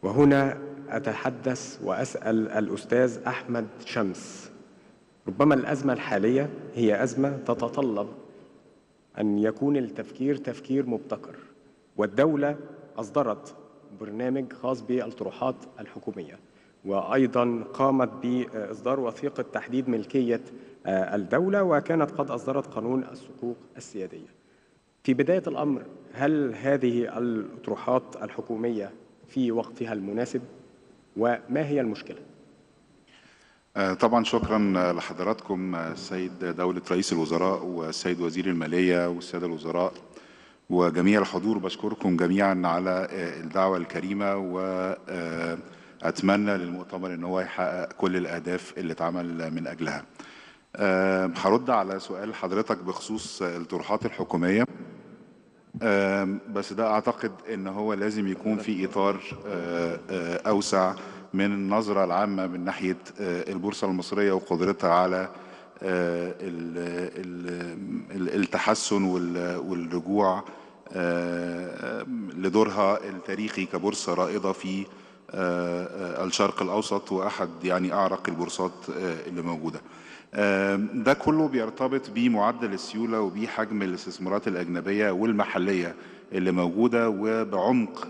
وهنا أتحدث وأسأل الأستاذ أحمد شمس. ربما الأزمة الحالية هي أزمة تتطلب أن يكون التفكير تفكير مبتكر، والدولة أصدرت برنامج خاص بالطروحات الحكومية، وأيضا قامت بإصدار وثيقة تحديد ملكية الدولة، وكانت قد أصدرت قانون الصكوك السيادية. في بداية الأمر، هل هذه الأطروحات الحكومية في وقتها المناسب؟ وما هي المشكلة؟ طبعا شكرا لحضراتكم السيد دولة رئيس الوزراء والسيد وزير المالية والسادة الوزراء وجميع الحضور. بشكركم جميعا على الدعوة الكريمة، وأتمنى للمؤتمر ان هو يحقق كل الأهداف اللي اتعمل من أجلها. هرد على سؤال حضرتك بخصوص الطروحات الحكومية، بس ده أعتقد ان هو لازم يكون في إطار أوسع من النظرة العامة من ناحية البورصة المصرية وقدرتها على التحسن والرجوع لدورها التاريخي كبورصة رائدة في الشرق الأوسط، وأحد يعني أعرق البورصات اللي موجودة. ده كله بيرتبط بمعدل السيولة وبحجم الاستثمارات الأجنبية والمحلية اللي موجودة، وبعمق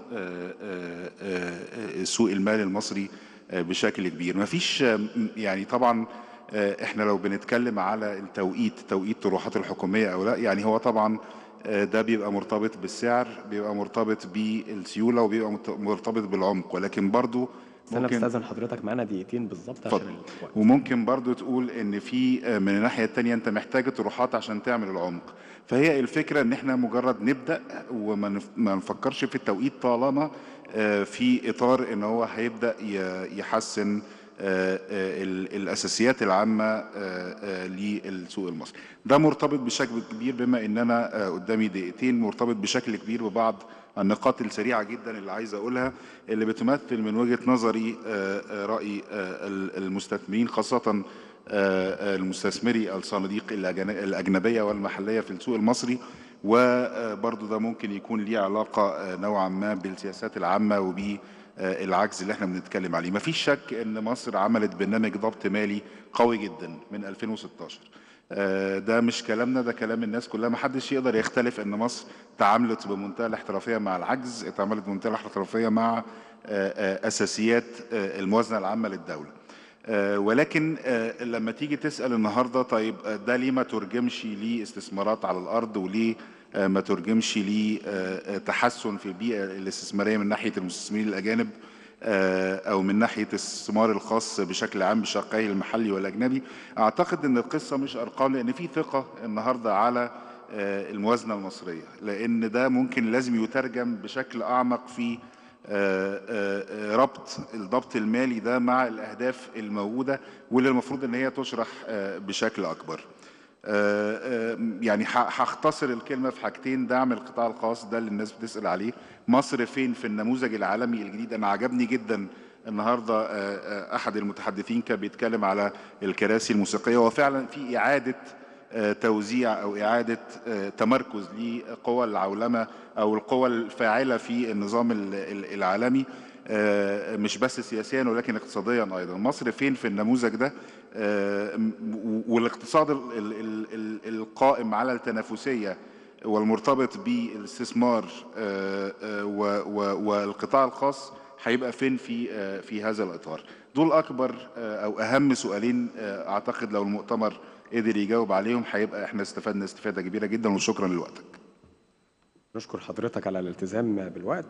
سوق المال المصري بشكل كبير. مفيش يعني طبعا احنا لو بنتكلم على توقيت طروحات الحكومية او لا، يعني هو طبعا ده بيبقى مرتبط بالسعر، بيبقى مرتبط بالسيولة، وبيبقى مرتبط بالعمق، ولكن برضو أنا بستأذن حضرتك معانا دقيقتين بالظبط عشان الوقت. وممكن برضو تقول ان في من الناحية التانية انت محتاج طروحات عشان تعمل العمق. فهي الفكرة ان احنا مجرد نبدأ وما نفكرش في التوقيت طالما في اطار ان هو هيبدأ يحسن الاساسيات العامة للسوق المصري. ده مرتبط بشكل كبير، بما ان انا قدامي دقيقتين، مرتبط بشكل كبير ببعض النقاط السريعة جدا اللي عايز أقولها، اللي بتمثل من وجهة نظري رأي المستثمرين، خاصة المستثمري الصناديق الأجنبية والمحلية في السوق المصري. وبرضو ده ممكن يكون ليه علاقة نوعا ما بالسياسات العامة وبالعجز اللي احنا بنتكلم عليه. مفيش شك ان مصر عملت برنامج ضبط مالي قوي جدا من 2016. ده مش كلامنا، ده كلام الناس كلها. ما حدش يقدر يختلف ان مصر تعاملت بمنتهى الاحترافيه مع العجز، تعاملت بمنتهى الاحترافيه مع اساسيات الموازنه العامه للدوله. ولكن لما تيجي تسال النهارده، طيب ده ليه ما ترجمش لاستثمارات على الارض، وليه ما ترجمش لتحسن في البيئه الاستثماريه من ناحيه المستثمرين الاجانب او من ناحيه الاستثمار الخاص بشكل عام بشقيه المحلي والاجنبي؟ اعتقد ان القصه مش ارقام، لان في ثقه النهارده على الموازنه المصريه، لان ده ممكن لازم يترجم بشكل اعمق في ربط الضبط المالي ده مع الاهداف الموجوده، واللي المفروض ان هي تشرح بشكل اكبر. يعني هختصر الكلمه في حاجتين. دعم القطاع الخاص ده اللي الناس بتسال عليه. مصر فين في النموذج العالمي الجديد؟ انا عجبني جدا النهارده احد المتحدثين كان بيتكلم على الكراسي الموسيقيه، وفعلا في اعاده توزيع او اعاده تمركز لقوى العولمه او القوى الفاعله في النظام العالمي، مش بس سياسيا ولكن اقتصاديا ايضا. مصر فين في النموذج ده؟ والاقتصاد القائم على التنافسيه والمرتبط بالاستثمار والقطاع الخاص هيبقى فين في هذا الاطار؟ دول اكبر او اهم سؤالين اعتقد لو المؤتمر قدر يجاوب عليهم هيبقى احنا استفدنا استفاده كبيره جدا. وشكرا لوقتك. نشكر حضرتك على الالتزام بالوقت.